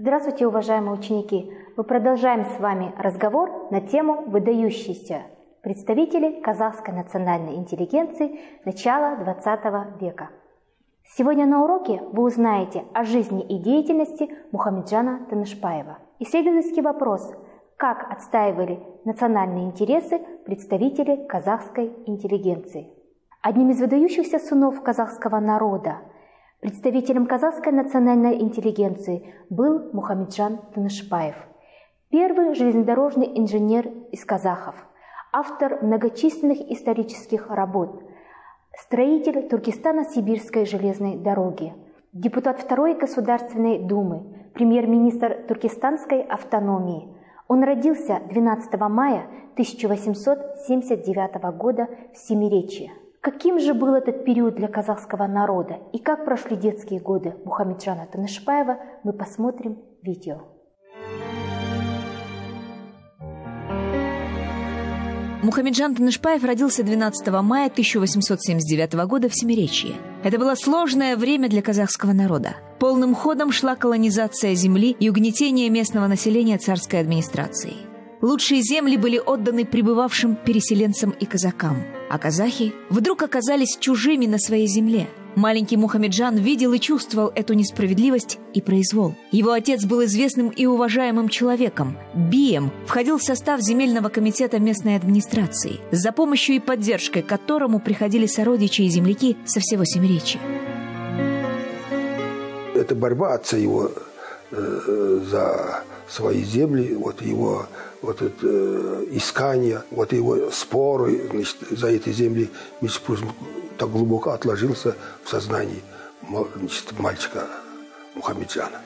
Здравствуйте, уважаемые ученики! Мы продолжаем с вами разговор на тему «Выдающиеся представители казахской национальной интеллигенции начала XX века». Сегодня на уроке вы узнаете о жизни и деятельности Мухамеджана Тынышпаева. Исследовательский вопрос: как отстаивали национальные интересы представители казахской интеллигенции? Одним из выдающихся сынов казахского народа, представителем казахской национальной интеллигенции был Мухамеджан Тынышпаев, первый железнодорожный инженер из казахов, автор многочисленных исторических работ, строитель Туркестано-Сибирской железной дороги, депутат Второй Государственной Думы, премьер-министр Туркестанской автономии. Он родился 12 мая 1879 года в Семиречье. Каким же был этот период для казахского народа и как прошли детские годы Мухамеджана Тынышпаева, мы посмотрим в видео. Мухамеджан Тынышпаев родился 12 мая 1879 года в Семиречье. Это было сложное время для казахского народа. Полным ходом шла колонизация земли и угнетение местного населения царской администрацией. Лучшие земли были отданы прибывавшим переселенцам и казакам, а казахи вдруг оказались чужими на своей земле. Маленький Мухамеджан видел и чувствовал эту несправедливость и произвол. Его отец был известным и уважаемым человеком. Бием входил в состав земельного комитета местной администрации, за помощью и поддержкой которому приходили сородичи и земляки со всего Семиречья. Это борьба отца его за свои земли, вот его искания, вот его споры, значит, за эти земли, так глубоко отложился в сознании, значит, мальчика Мухамеджана.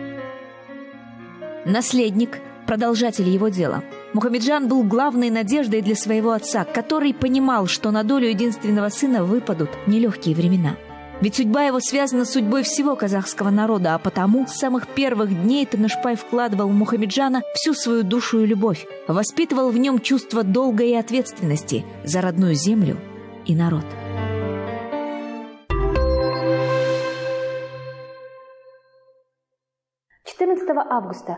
Наследник, продолжатель его дела. Мухамеджан был главной надеждой для своего отца, который понимал, что на долю единственного сына выпадут нелегкие времена. Ведь судьба его связана с судьбой всего казахского народа, а потому с самых первых дней Тынышпаев вкладывал в Мухамеджана всю свою душу и любовь, воспитывал в нем чувство долга и ответственности за родную землю и народ. Августа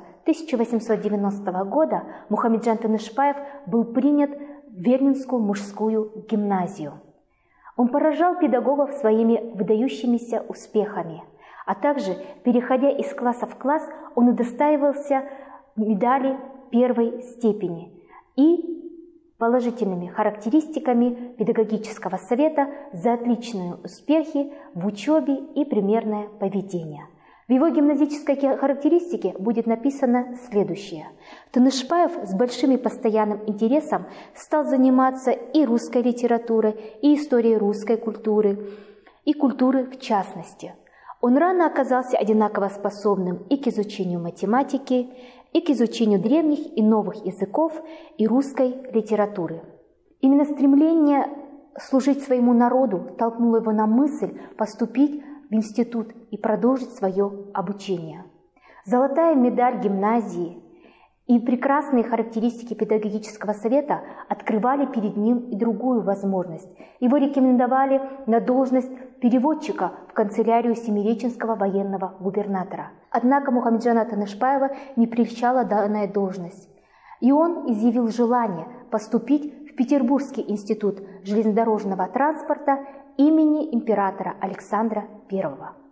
1890 года Мухамеджан Тынышпаев был принят в Вернинскую мужскую гимназию. Он поражал педагогов своими выдающимися успехами, а также, переходя из класса в класс, он удостаивался медали первой степени и положительными характеристиками педагогического совета за отличные успехи в учебе и примерное поведение. В его гимназической характеристике будет написано следующее. Тынышпаев с большим и постоянным интересом стал заниматься и русской литературой, и историей русской культуры, и культуры в частности. Он рано оказался одинаково способным и к изучению математики, и к изучению древних и новых языков, и русской литературы. Именно стремление служить своему народу толкнуло его на мысль поступить в институт и продолжить свое обучение. Золотая медаль гимназии и прекрасные характеристики педагогического совета открывали перед ним и другую возможность. Его рекомендовали на должность переводчика в канцелярию семиреченского военного губернатора. Однако Мухамеджана Тынышпаева не прельщала данная должность, и он изъявил желание поступить в Петербургский институт железнодорожного транспорта имени императора Александра I.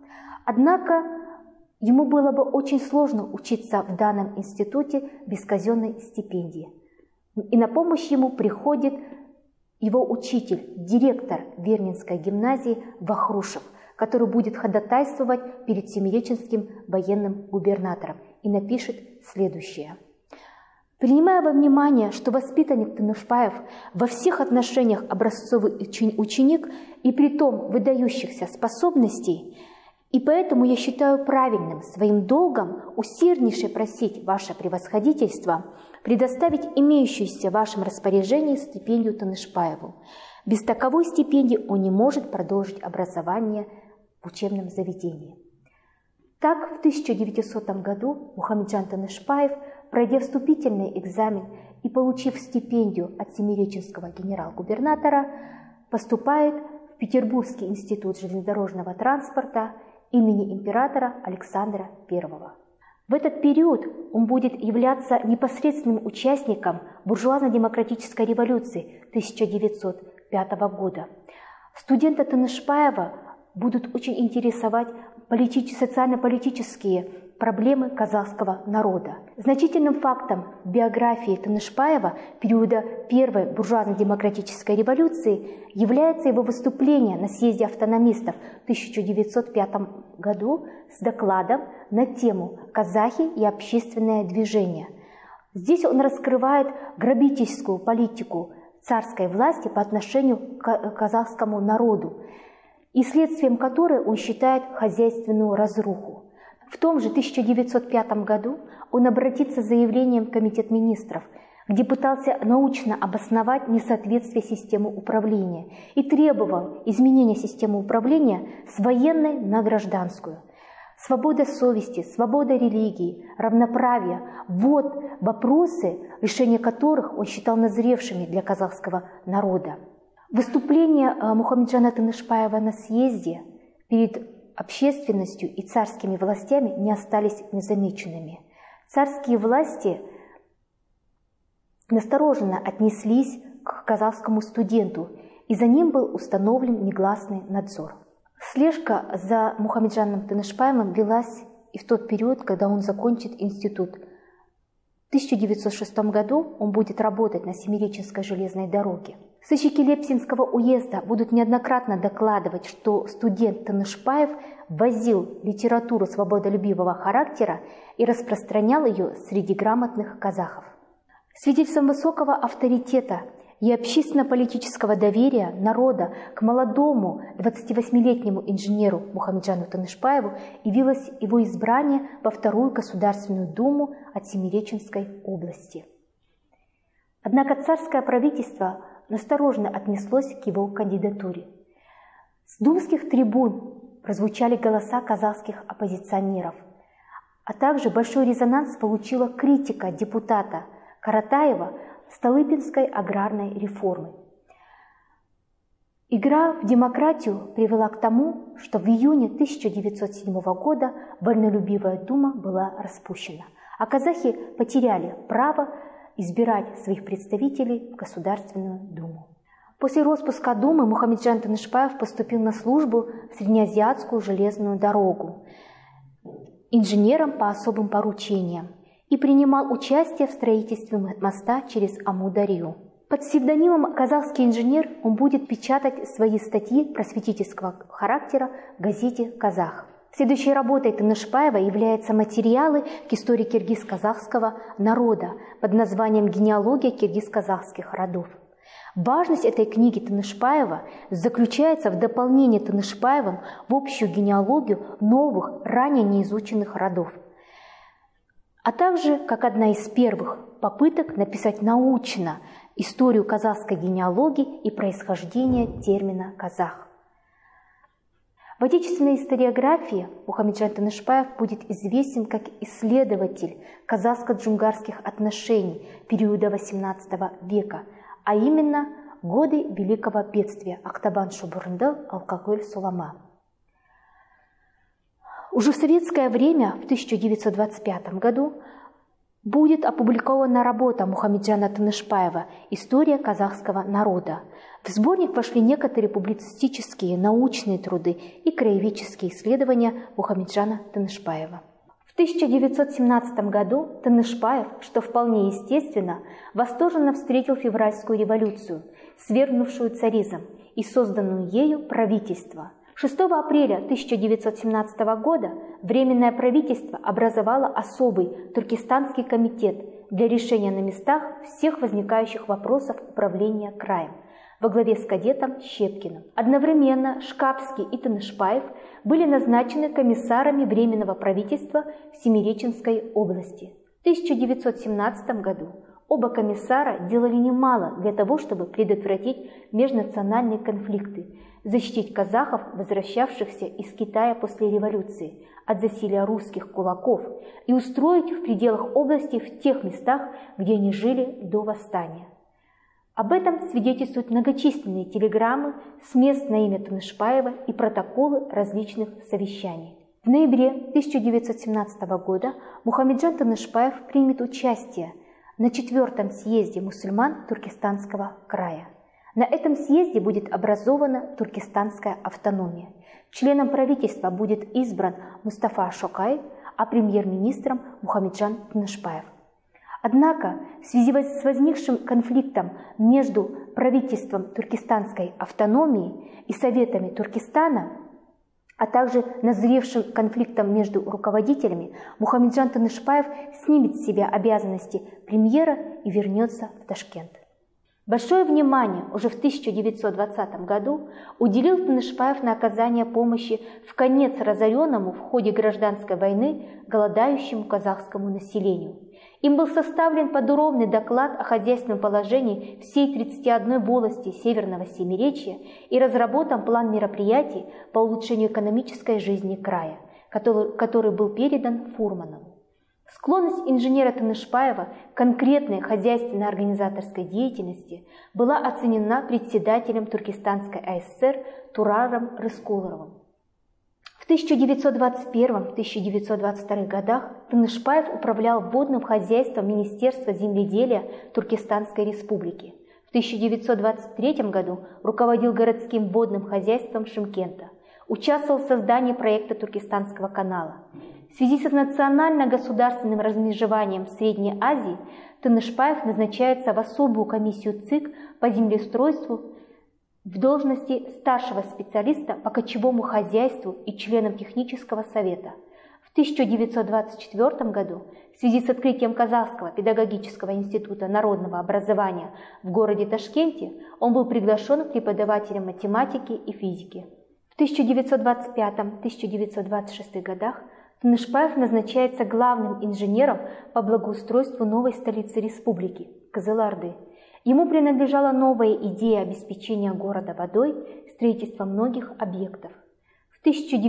Однако ему было бы очень сложно учиться в данном институте без казенной стипендии. И на помощь ему приходит его учитель, директор Вернинской гимназии Вахрушев, который будет ходатайствовать перед семиреченским военным губернатором и напишет следующее. Принимая во внимание, что воспитанник Тынышпаев во всех отношениях образцовый ученик и притом выдающихся способностей, и поэтому я считаю правильным своим долгом усерднейше просить ваше превосходительство предоставить имеющуюся в вашем распоряжении стипендию Тынышпаеву. Без таковой стипендии он не может продолжить образование в учебном заведении. Так, в 1900 году Мухамеджан Тынышпаев, пройдя вступительный экзамен и получив стипендию от семиреченского генерал-губернатора, поступает в Петербургский институт железнодорожного транспорта имени императора Александра I. В этот период он будет являться непосредственным участником буржуазно-демократической революции 1905 года. Студенты Тынышпаева будут очень интересовать социально-политические проблемы казахского народа. Значительным фактом в биографии Тынышпаева периода Первой буржуазно-демократической революции является его выступление на съезде автономистов в 1905 году с докладом на тему «Казахи и общественное движение». Здесь он раскрывает грабительскую политику царской власти по отношению к казахскому народу, и следствием которой он считает хозяйственную разруху. В том же 1905 году он обратится с заявлением в Комитет министров, где пытался научно обосновать несоответствие системы управления и требовал изменения системы управления с военной на гражданскую. Свобода совести, свобода религии, равноправие – вот вопросы, решение которых он считал назревшими для казахского народа. Выступления Мухамеджана Тынышпаева на съезде перед общественностью и царскими властями не остались незамеченными. Царские власти настороженно отнеслись к казахскому студенту, и за ним был установлен негласный надзор. Слежка за Мухамеджаном Тынышпаевым велась и в тот период, когда он закончит институт. В 1906 году он будет работать на Семиреченской железной дороге. Сыщики Лепсинского уезда будут неоднократно докладывать, что студент Тынышпаев возил литературу свободолюбивого характера и распространял ее среди грамотных казахов. Свидетельством высокого авторитета и общественно-политического доверия народа к молодому 28-летнему инженеру Мухамеджану Тынышпаеву явилось его избрание во Вторую Государственную Думу от Семиреченской области. Однако царское правительство настороженно отнеслось к его кандидатуре. С думских трибун прозвучали голоса казахских оппозиционеров, а также большой резонанс получила критика депутата Каратаева Столыпинской аграрной реформы. Игра в демократию привела к тому, что в июне 1907 года Вольнолюбивая дума была распущена, а казахи потеряли право избирать своих представителей в Государственную Думу. После распуска Думы Мухамеджан Тынышпаев поступил на службу в Среднеазиатскую железную дорогу инженером по особым поручениям и принимал участие в строительстве моста через Амударью. Под псевдонимом «Казахский инженер» он будет печатать свои статьи просветительского характера в газете «Казах». Следующей работой Тынышпаева являются материалы к истории киргиз-казахского народа под названием «Генеалогия киргиз-казахских родов». Важность этой книги Тынышпаева заключается в дополнении Тынышпаевым в общую генеалогию новых, ранее неизученных родов, а также как одна из первых попыток написать научно историю казахской генеалогии и происхождения термина «казах». В отечественной историографии Мухамеджан Тынышпаев будет известен как исследователь казахско-джунгарских отношений периода XVIII века, а именно годы Великого бедствия Актабан-Шубырынды, Алкоголь-Сулама. Уже в советское время, в 1925 году, будет опубликована работа Мухамеджана Тынышпаева «История казахского народа». В сборник вошли некоторые публицистические, научные труды и краеведческие исследования Мухамеджана Тынышпаева. В 1917 году Тынышпаев, что вполне естественно, восторженно встретил февральскую революцию, свергнувшую царизм и созданную ею правительство. 6 апреля 1917 года Временное правительство образовало особый Туркестанский комитет для решения на местах всех возникающих вопросов управления краем во главе с кадетом Щепкиным. Одновременно Шкапский и Тынышпаев были назначены комиссарами Временного правительства в Семиреченской области. В 1917 году оба комиссара делали немало для того, чтобы предотвратить межнациональные конфликты, защитить казахов, возвращавшихся из Китая после революции, от засилия русских кулаков, и устроить в пределах области в тех местах, где они жили до восстания. Об этом свидетельствуют многочисленные телеграммы с мест на имя Тынышпаева и протоколы различных совещаний. В ноябре 1917 года Мухамеджан Тынышпаев примет участие на 4-м съезде мусульман Туркестанского края. На этом съезде будет образована Туркестанская автономия. Членом правительства будет избран Мустафа Шокай, а премьер-министром Мухамеджан Тынышпаев. Однако в связи с возникшим конфликтом между правительством Туркестанской автономии и Советами Туркестана, а также назревшим конфликтом между руководителями, Мухамеджан Тынышпаев снимет с себя обязанности премьера и вернется в Ташкент. Большое внимание уже в 1920 году уделил Тынышпаев на оказание помощи в конец разоренному в ходе гражданской войны голодающему казахскому населению. Им был составлен подробный доклад о хозяйственном положении всей 31 волости Северного Семиречья и разработан план мероприятий по улучшению экономической жизни края, который был передан Фурману. Склонность инженера Тынышпаева к конкретной хозяйственно-организаторской деятельности была оценена председателем Туркестанской АССР Тураром Рыскуловым. В 1921-1922 годах Тынышпаев управлял водным хозяйством Министерства земледелия Туркестанской республики. В 1923 году руководил городским водным хозяйством Шымкента. Участвовал в создании проекта Туркестанского канала. В связи с национально-государственным размежеванием в Средней Азии Тынышпаев назначается в особую комиссию ЦИК по землеустройству в должности старшего специалиста по кочевому хозяйству и членом технического совета. В 1924 году в связи с открытием Казахского педагогического института народного образования в городе Ташкенте он был приглашен преподавателем математики и физики. В 1925-1926 годах Тынышпаев назначается главным инженером по благоустройству новой столицы республики – Кызылорды. Ему принадлежала новая идея обеспечения города водой, строительства многих объектов. В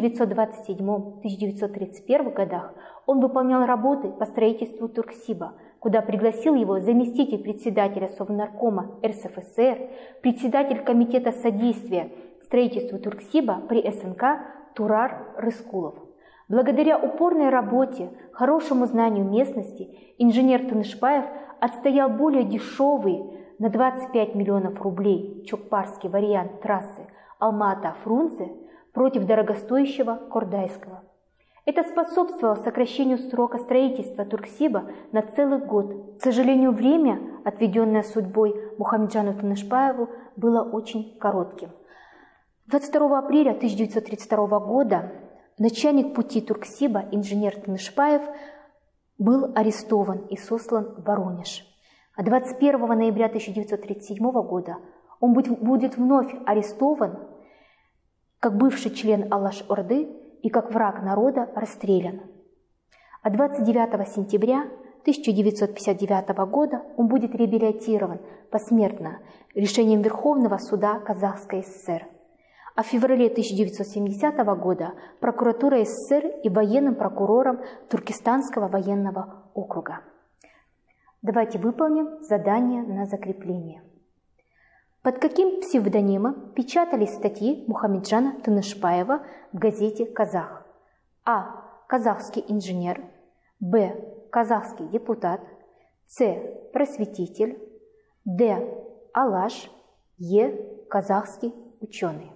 1927-1931 годах он выполнял работы по строительству Турксиба, куда пригласил его заместитель председателя Совнаркома РСФСР, председатель комитета содействия строительству Турксиба при СНК Турар Рыскулов. Благодаря упорной работе, хорошему знанию местности, инженер Тынышпаев отстоял более дешевый на 25 миллионов рублей чокпарский вариант трассы Алмата-Фрунзе против дорогостоящего Кордайского. Это способствовало сокращению срока строительства Турксиба на целый год. К сожалению, время, отведенное судьбой Мухамеджану Тынышпаеву, было очень коротким. 22 апреля 1932 года начальник пути Турксиба, инженер Тынышпаев, был арестован и сослан в Воронеж. А 21 ноября 1937 года он будет вновь арестован как бывший член Алаш-Орды и как враг народа расстрелян. А 29 сентября 1959 года он будет реабилитирован посмертно решением Верховного суда Казахской ССР. А в феврале 1970 года прокуратура СССР и военным прокурором Туркестанского военного округа. Давайте выполним задание на закрепление. Под каким псевдонимом печатались статьи Мухамеджана Тынышпаева в газете «Казах»? А. Казахский инженер. Б. Казахский депутат. С. Просветитель. Д. Алаш. Е. Казахский ученый.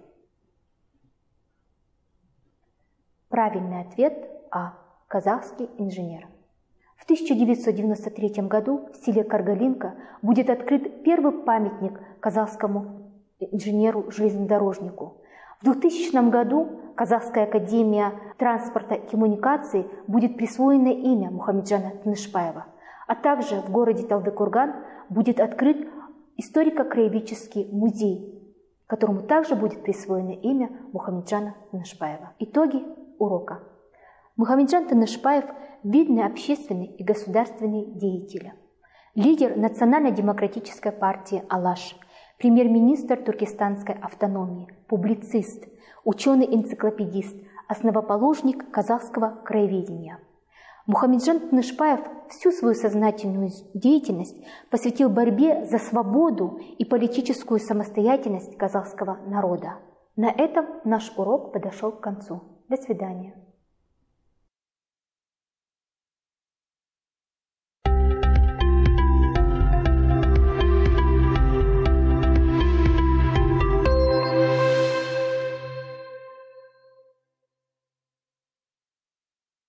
Правильный ответ А. Казахский инженер. В 1993 году в селе Каргалинка будет открыт первый памятник казахскому инженеру-железнодорожнику. В 2000 году Казахская академия транспорта и коммуникаций будет присвоено имя Мухамеджана Тынышпаева, а также в городе Талдыкурган будет открыт историко-краеведческий музей, которому также будет присвоено имя Мухамеджана Тынышпаева. Итоги урока. Мухамеджан Тынышпаев – видный общественный и государственный деятель, лидер национально-демократической партии «Алаш», премьер-министр Туркестанской автономии, публицист, ученый-энциклопедист, основоположник казахского краеведения. Мухамеджан Тынышпаев всю свою сознательную деятельность посвятил борьбе за свободу и политическую самостоятельность казахского народа. На этом наш урок подошел к концу. До свидания.